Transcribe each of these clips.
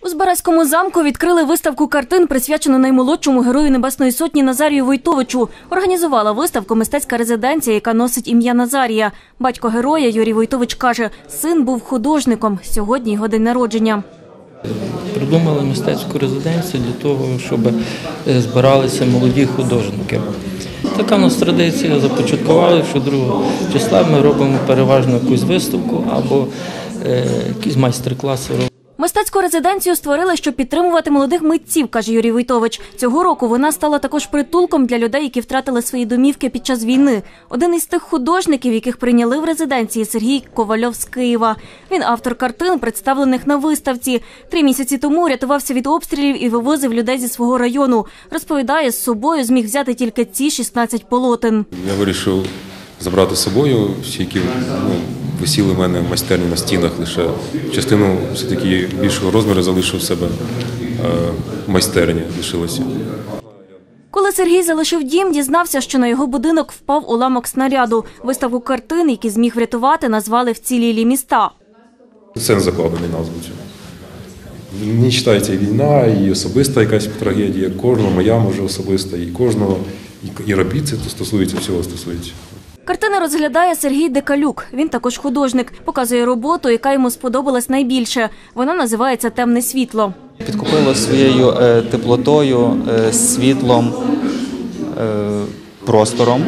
У Збаразькому замку відкрили виставку картин, присвячену наймолодшому герою Небесної Сотні Назарію Войтовичу. Організувала виставку мистецька резиденція, яка носить ім'я Назарія. Батько героя Юрій Войтович каже, син був художником. Сьогодні його день народження. Придумали мистецьку резиденцію для того, щоб збиралися молоді художники. Така в нас традиція, започаткували, що 2 числа ми робимо переважно якусь виставку або якісь майстер-класи. Мистецьку резиденцію створили, щоб підтримувати молодих митців, каже Юрій Войтович. Цього року вона стала також притулком для людей, які втратили свої домівки під час війни. Один із тих художників, яких прийняли в резиденції, Сергій Ковальов з Києва. Він автор картин, представлених на виставці. 3 місяці тому рятувався від обстрілів і вивозив людей зі свого району. Розповідає, з собою зміг взяти тільки ці 16 полотен. Я вирішив забрати з собою всі, які висіли в мене в майстерні на стінах, лише частину все-таки більшого розміру залишив в себе в майстерні, лишилося. Коли Сергій залишив дім, дізнався, що на його будинок впав уламок снаряду. Виставку картин, які зміг врятувати, назвали «Вцілілі міста». Сенс закладений назву цього. Не вважається і війна, і особиста якась трагедія. Кожного моя, може, особиста, і кожного, і робіт це стосується, всього стосується. Картини розглядає Сергій Декалюк. Він також художник. Показує роботу, яка йому сподобалась найбільше. Вона називається «Темне світло». Підкупило своєю теплотою, світлом, простором.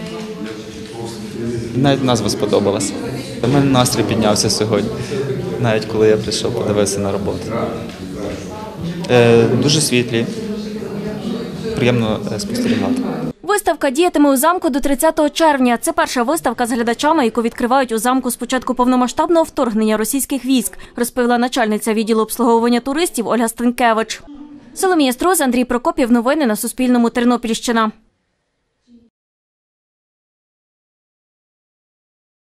Навіть назва сподобалася. У мене настрій піднявся сьогодні, навіть коли я прийшов, подивитися на роботу. Дуже світлі, приємно спостерігати. Виставка діятиме у замку до 30 червня. Це перша виставка з глядачами, яку відкривають у замку з початку повномасштабного вторгнення російських військ, розповіла начальниця відділу обслуговування туристів Ольга Станкевич. Соломія Строз, Андрій Прокопів. Новини на Суспільному. Тернопільщина.